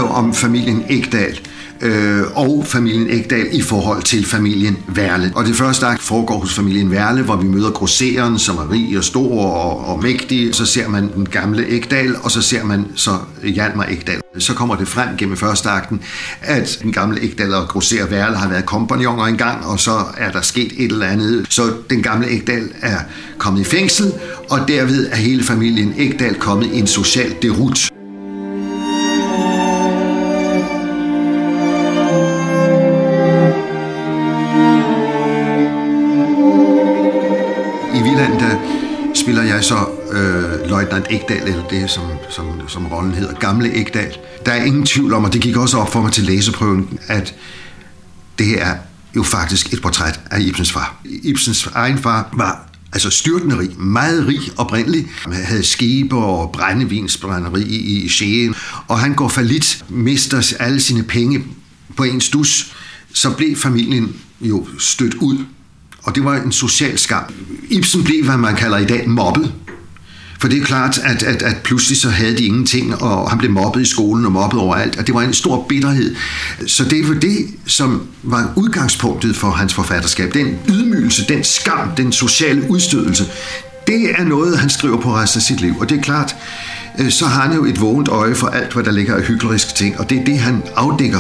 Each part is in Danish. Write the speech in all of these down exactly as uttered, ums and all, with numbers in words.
jo om familien Ekdal øh, og familien Ekdal i forhold til familien Werle. Og det første akt foregår hos familien Werle, hvor vi møder grossereren, som er rig og stor og, og mægtig. Så ser man den gamle Ekdal, og så ser man så Hjalmar Ekdal. Så kommer det frem gennem første akten, at den gamle Ekdal og grosserer Werle har været kompagnoner engang, og så er der sket et eller andet. Så den gamle Ekdal er kommet i fængsel, og derved er hele familien Ekdal kommet i en social derut. I Villaen, der spiller jeg så øh, løjtnant Ekdal, eller det, som, som, som rollen hedder, gamle Ekdal. Der er ingen tvivl om, og det gik også op for mig til læseprøven, at det er jo faktisk et portræt af Ibsens far. Ibsens egen far var altså styrtende rig, meget rig oprindelig. Han havde skibe og brændevinsbrænderi i Skien, og han går fallit, mister alle sine penge på en stus. Så blev familien jo stødt ud, og det var en social skam. Ibsen blev, hvad man kalder i dag, mobbet. For det er klart, at, at, at pludselig så havde de ingenting, og han blev mobbet i skolen og mobbet overalt, og det var en stor bitterhed. Så det var det, som var udgangspunktet for hans forfatterskab. Den ydmygelse, den skam, den sociale udstødelse, det er noget, han skriver på resten af sit liv. Og det er klart, så har han jo et vågent øje for alt, hvad der ligger af hykleriske ting, og det er det, han afdækker.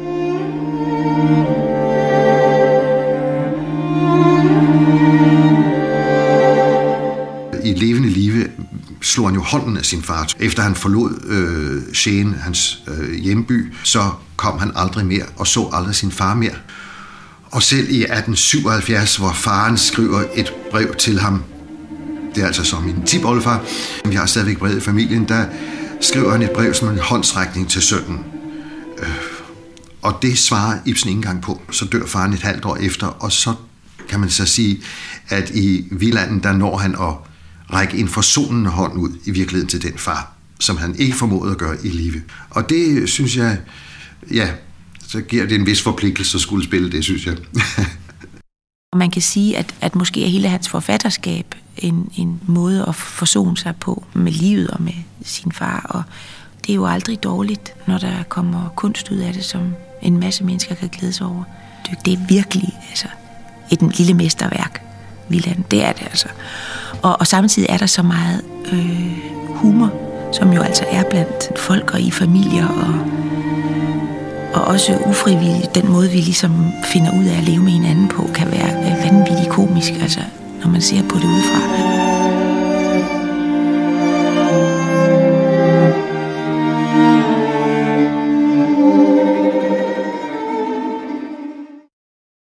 I levende live slog han jo hånden af sin far. Efter han forlod øh, Skien, hans øh, hjemby, så kom han aldrig mere og så aldrig sin far mere. Og selv i atten syvoghalvfjerds, hvor faren skriver et brev til ham, det er altså som min tipoldefar, vi har stadigvæk brevet i familien, der skriver han et brev som en håndsrækning til sønnen. Øh, og det svarer Ibsen ikke engang på. Så dør faren et halvt år efter, og så kan man så sige, at i Villaen, der når han at række en forsonende hånd ud i virkeligheden til den far, som han ikke formåede at gøre i live. Og det synes jeg, ja, så giver det en vis forpligtelse at skulle spille det, synes jeg. Man kan sige, at, at måske er hele hans forfatterskab en, en måde at forsone sig på med livet og med sin far, og det er jo aldrig dårligt, når der kommer kunst ud af det, som en masse mennesker kan glæde sig over. Det er virkelig altså, et lille mesterværk, Villaen, det er det altså. Og, og samtidig er der så meget øh, humor, som jo altså er blandt folk og i familier, og, og også ufrivilligt. Den måde, vi ligesom finder ud af at leve med hinanden på, kan være vanvittigt komisk, altså, når man ser på det udefra.